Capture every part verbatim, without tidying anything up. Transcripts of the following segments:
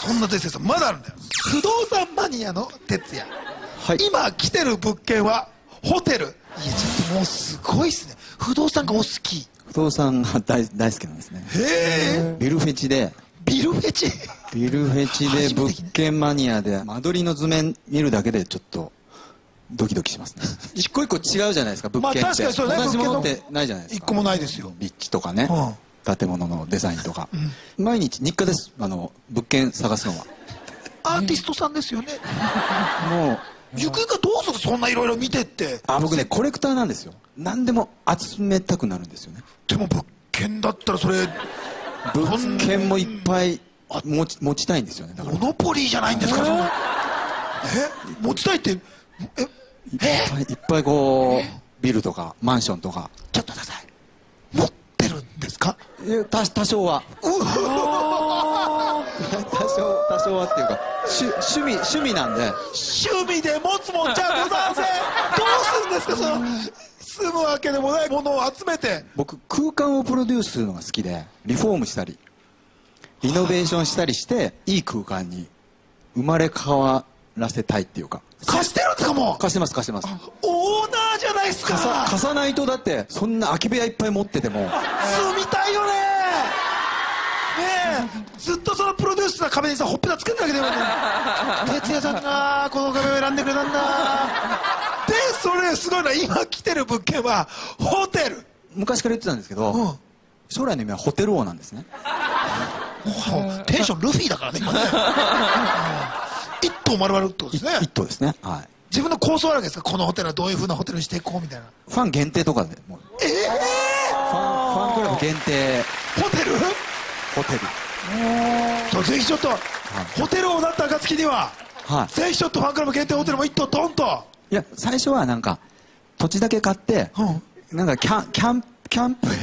そんな哲也さんまだあるんだよ。不動産マニアの哲也、はい、今来てる物件はホテル。いやちょっともうすごいっすね。不動産がお好き。 不動産が 大, 大好きなんですね。 へえ。 ビルフェチで。 ビルフェチビルフェチで物件マニアで間取りの図面見るだけでちょっとドキドキしますね。一個一個違うじゃないですか物件って。まあ確かにそうね。同じものってないじゃないですか。 一個もないですよ。 立地とかね、うん、建物のデザインとか、うん、毎日日課です。あの物件探すのは。 アーティストさんですよね。 もうゆくゆくはどうする、そんないろいろ見てって。 あ、僕ねコレクターなんですよ。何でも集めたくなるんですよね。 でも物件だったらそれ物件もいっぱい持ち持ちたいんですよね。だからモノポリーじゃないんですか。そのえ持ちたいってえいっぱいいっぱいこうビルとかマンションとか。 ちょっとください、持ってるんですか。 え多多少は多少多少はっていうか趣味趣味なんで。 趣味で持つもんじゃございません。どうするんですか、その住むわけでもないものを集めて。 僕空間をプロデュースするのが好きで、リフォームしたりリノベーションしたりしていい空間に生まれ変わらせたいっていうか。 貸してるんですか。もう貸してます貸してます。 オーナーじゃないですか。 貸さ貸さないと。だってそんな空き部屋いっぱい持ってても住みたいよね。ねえずっとそのプロデュースした壁にさほっぺたつけてるだけでよね。哲也さんがこの壁を選んでくれたんだ。でそれすごいな、今来てる物件はホテル。 昔から言ってたんですけど、うん、将来の夢はホテル王なんですね。 テンションルフィだからね今ね。一棟丸々ってことですね。 一棟ですね。はい。 自分の構想あるわけですか。このホテルはどういうふうなホテルにしていこうみたいな。 ファン限定とかでもうええー、 ファンファンクラブ限定ホテルホテルそうぜひちょっと、はい、ホテル王だった暁には、はい、ぜひちょっとファンクラブ限定ホテルも一棟ドンと。 いや最初はなんか土地だけ買って、うん、なんかキャンキャンキャンプで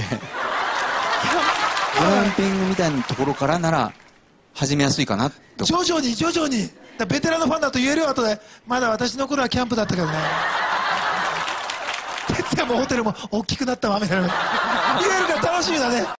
グランピングみたいなところからなら始めやすいかなと。 徐々に徐々に。ベテランのファンだと言えるよ後で。まだ私の頃はキャンプだったけどね。哲也もホテルも大きくなったわみたいな言えるから楽しみだね。